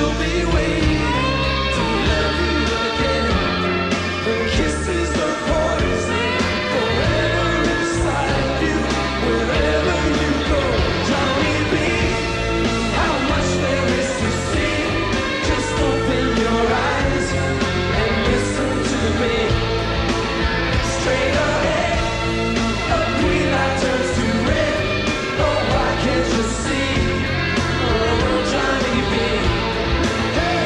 Hey!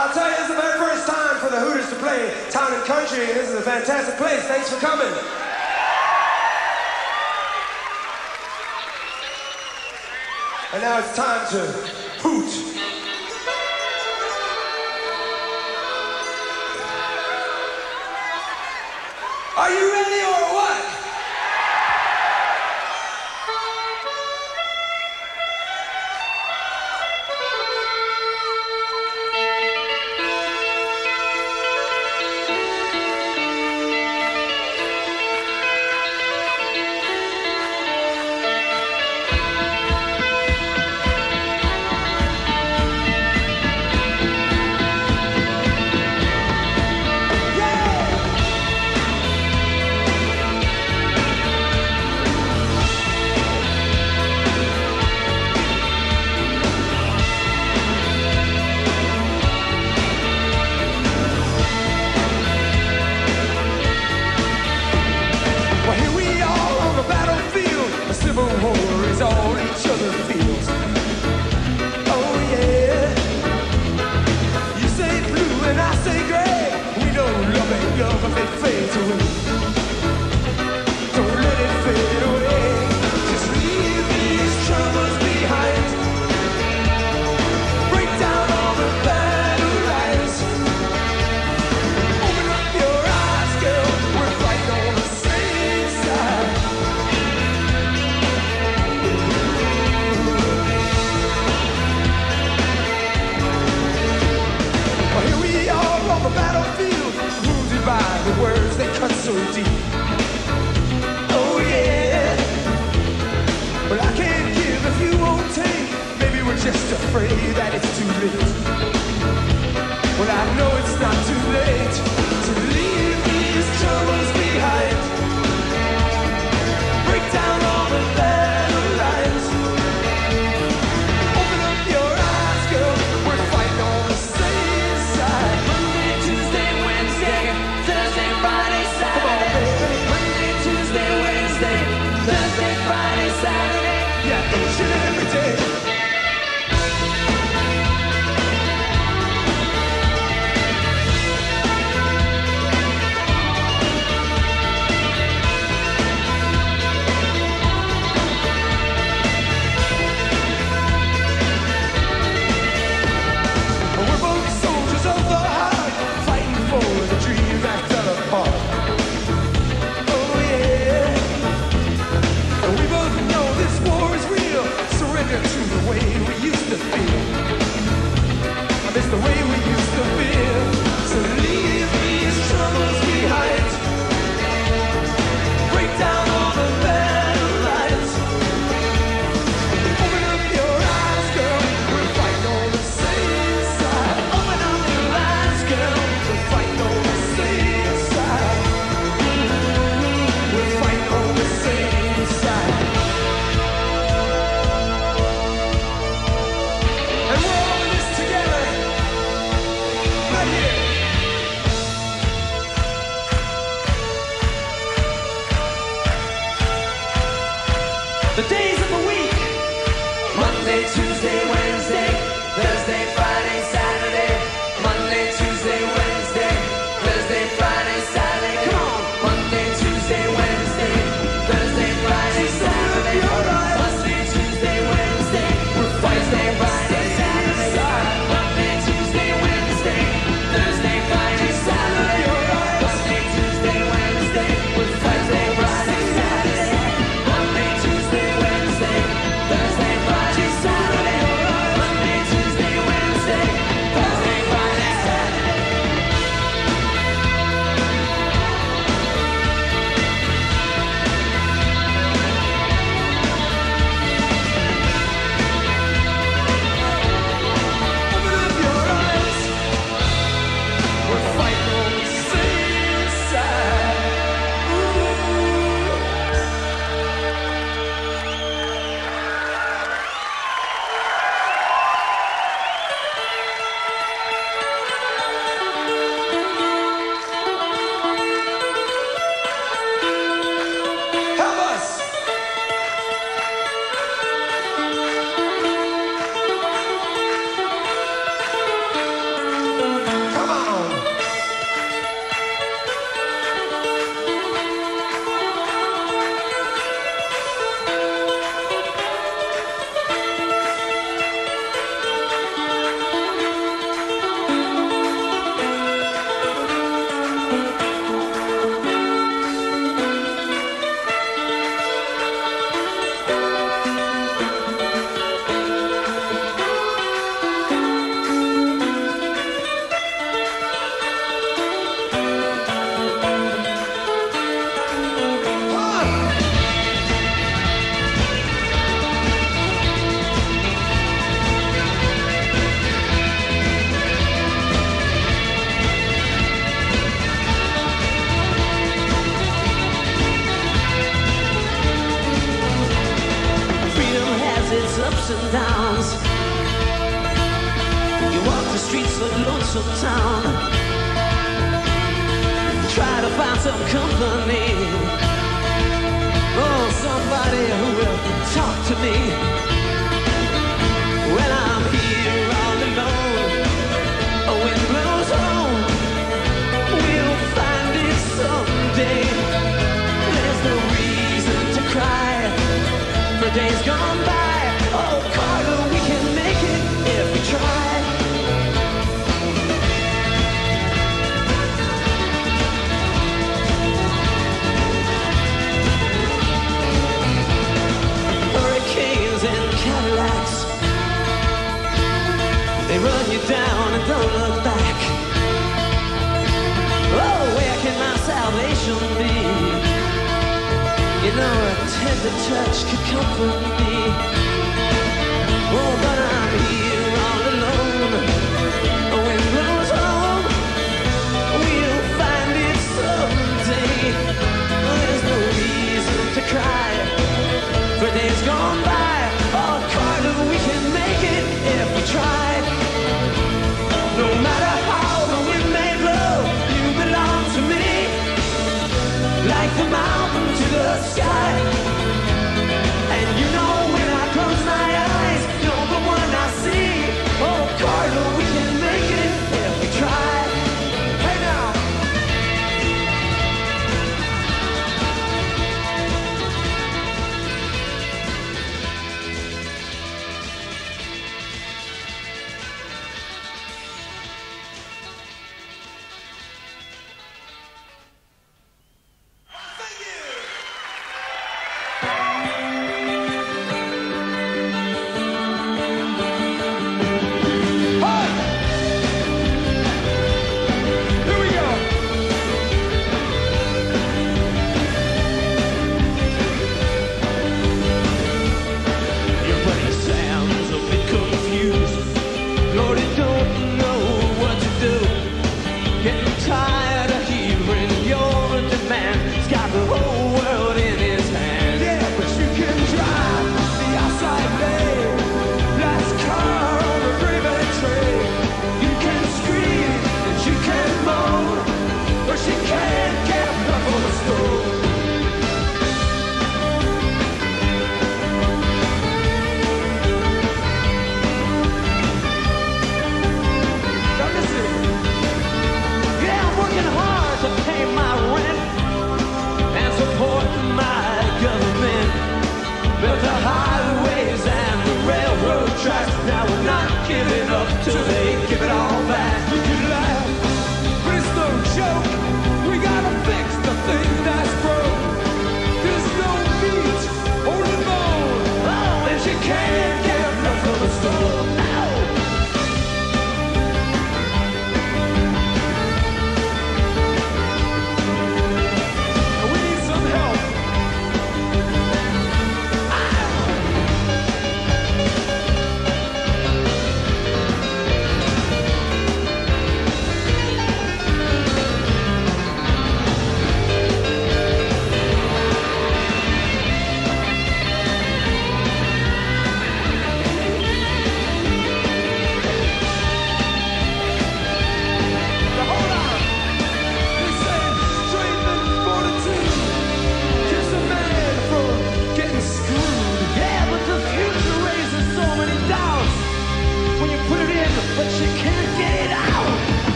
I'll tell you, this is the very first time for the Hooters to play Town and Country, and this is a fantastic place. Thanks for coming. And now it's time to hoot. Are you ready or what? All each other feels. Oh yeah. You say blue and I say gray. We know love ain't love if it fades away. Don't let it fade away. Just leave these troubles behind. Break down all the battle lines. Open up your eyes, girl. We're fighting on the same side. The battlefield, wounded by the words that cut so deep. Oh yeah. But I can't give if you won't take. Maybe we're just afraid that it's too late. But I know it's not too late to leave these troubles behind. Break down all the battle lines. Open up your eyes, girl. We're fighting on the same side. Friday, Saturday, Monday, Tuesday, Wednesday, Thursday, Friday, Saturday, yeah, each and every day. lonesome town. Try to find some company. Oh, somebody who will talk to me. When I'm here all alone, a wind blows home. We'll find it someday. There's no reason to cry for days gone by. Oh, Carter, we can make it if we try. Hurricanes and Cadillacs, they run you down and don't look back. Oh, where can my salvation be? You know, a tender touch could comfort me. Oh, but I'm here all alone. The wind blows home. We'll find it someday. There's no reason to cry for days gone by. Oh, Carter, we can make it if we try. No matter how the wind may blow, you belong to me. Like the mountain to the sky. And you know when I close my eyes, you're the one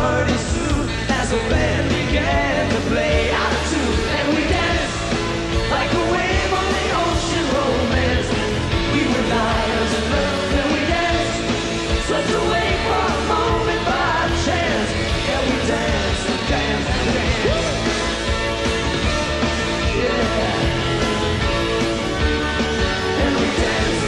party soon as the band began to play out of tune. And we danced like a wave on the ocean, romance. We were liars in love and we danced, swept away for a moment by chance. Yeah, we danced, danced, danced. Yeah. And we danced.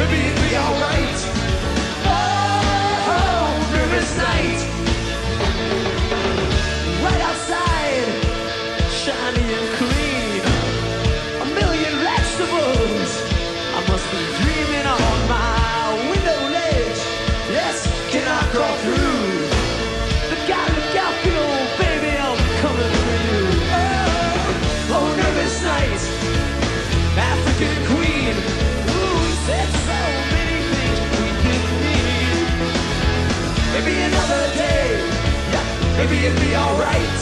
maybe it'd be alright. Oh, nervous night. Right outside, shiny and clean. A million vegetables. I must be dreaming on my window ledge. Yes, can I crawl through? Look out, good old baby, I'm coming for you. Oh, nervous night, African queen. Ooh, we said so many things we didn't mean. Maybe another day, yeah, maybe it'd be alright.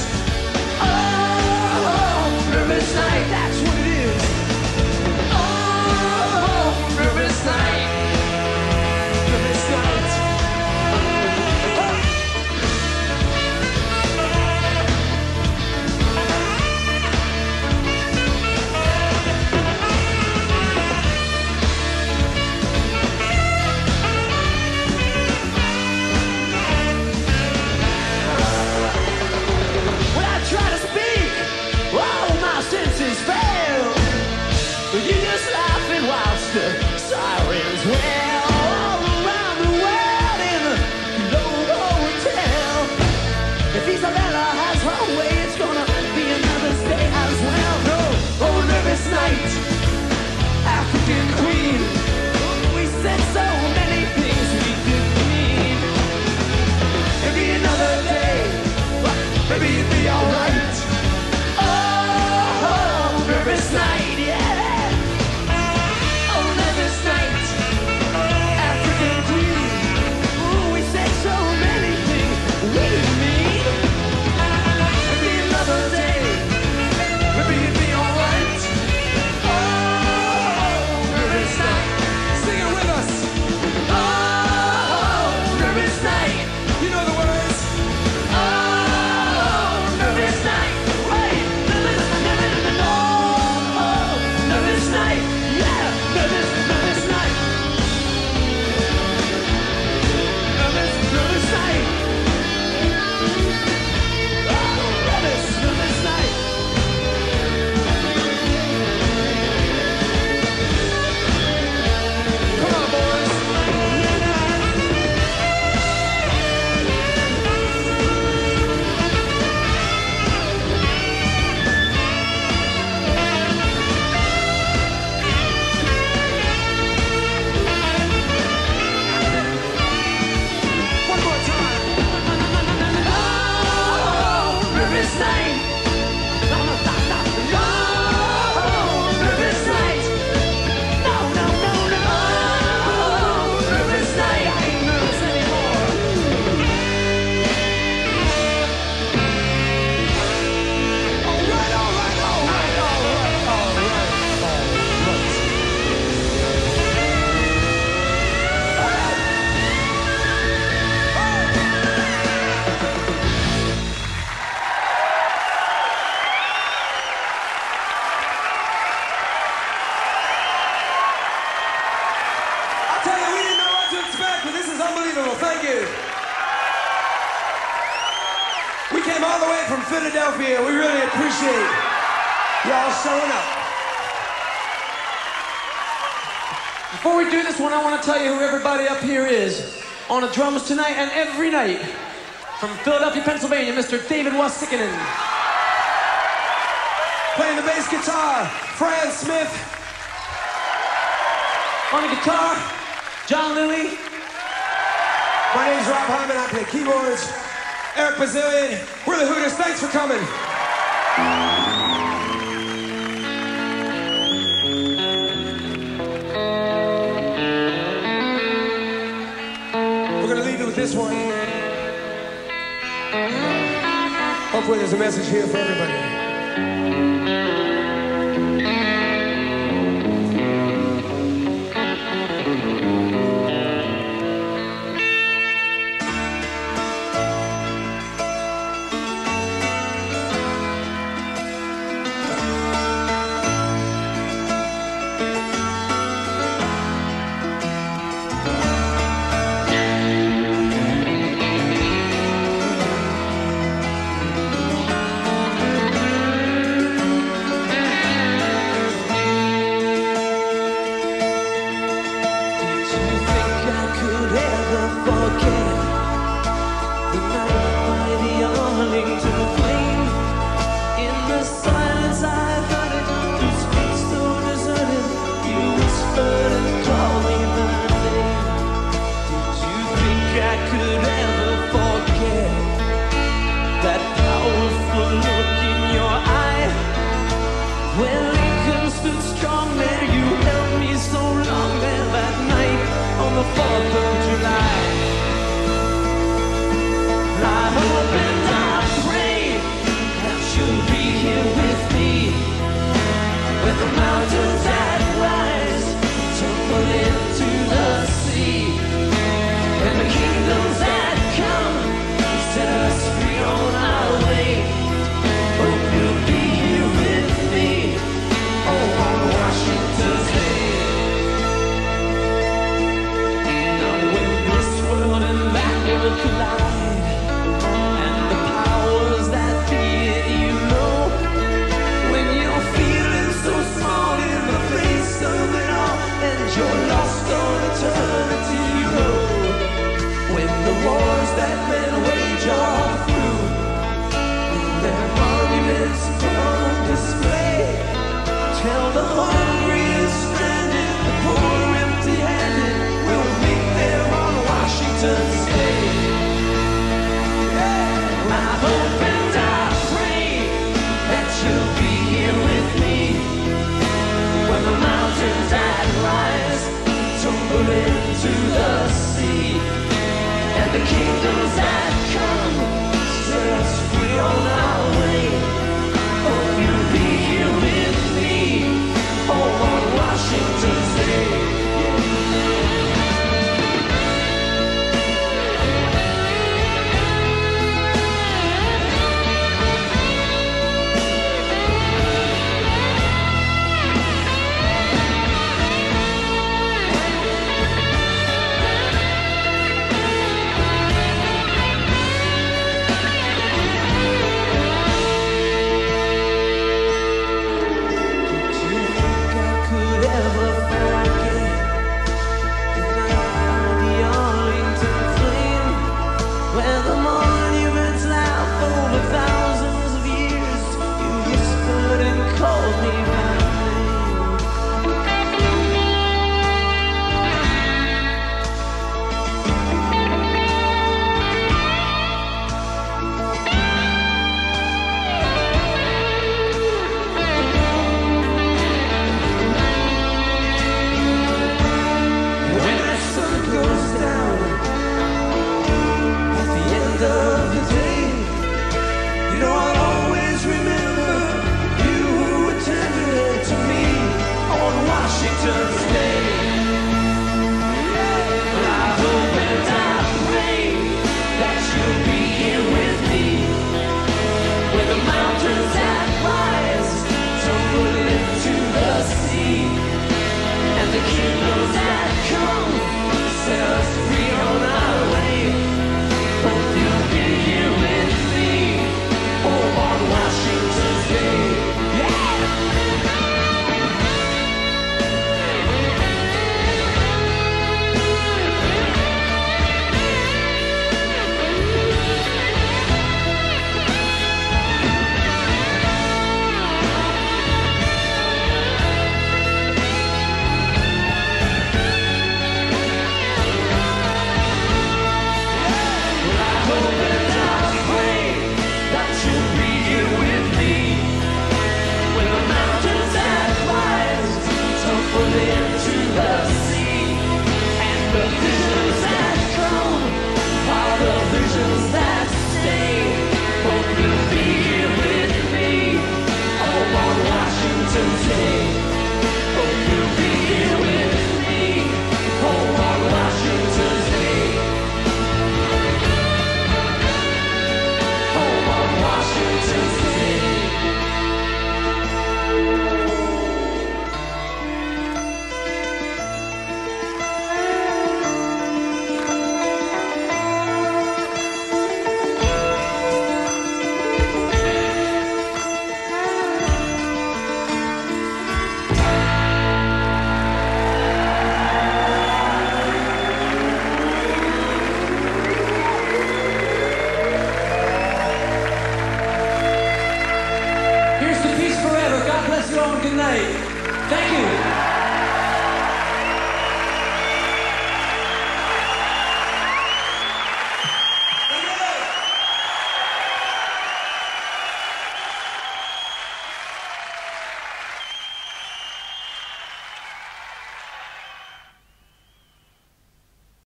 Oh, nervous night, that's what it is. Oh, nervous night, nervous night. When I try to speak, all my senses fail. You just laughing whilst the sirens wail all around the world in the Globe Hotel. If Isabella has her way, it's gonna be another day as well. No, oh, nervous night, African queen. We said so many things we didn't mean. Maybe another day, maybe it'd be alright. Oh, nervous night, yeah. Oh, nervous night, African queen. Ooh, we said so many things we didn't mean. Maybe another day, maybe it'd be alright. Oh, nervous night, sing it with us. Oh, nervous night, you know the words. Oh, nervous night, wait, nervous night, yeah, nervous night. Nervous night. Oh, nervous night. Come on, boys. One more time. Oh, nervous night. No, oh, nervous night. No. Oh, nervous night. I ain't nervous anymore. All I'll tell you, we didn't know what to expect, but this is unbelievable. Thank you. We came all the way from Philadelphia. We really appreciate y'all showing up. Before we do this one, I want to tell you who everybody up here is on the drums tonight and every night. From Philadelphia, Pennsylvania, Mr. David Wasikinen. Playing the bass guitar, Fran Smith. On the guitar, John Lilly. My name's Rob Hyman, I play keyboards. Eric Bazillion, we're the Hooters, thanks for coming. We're gonna leave you with this one. Hopefully there's a message here for everybody. mountains that rise tumble into the sea, and the kingdoms that come set us free on our way. Hope you'll be here with me, oh, on Washington's Day. Now when this world and that world collide, and the powers that be in you know, when you're feeling so small in the face of it all, and you're lost on eternity road, when the wars that men wage are through, and their monuments put on display, tell the hungry and stranded, the poor empty-handed, will meet there on Washington's Day. Yeah. I hope and I pray that you'll be here with me when the mountains that rise tumble into the sea, and the kingdoms that